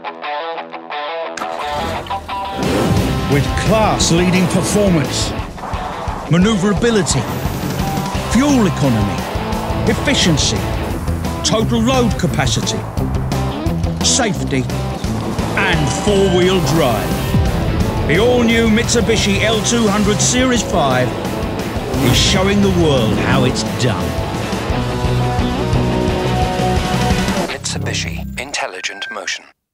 With class-leading performance, manoeuvrability, fuel economy, efficiency, total load capacity, safety and four-wheel drive. The all-new Mitsubishi L200 Series 5 is showing the world how it's done. Mitsubishi Intelligent Motion.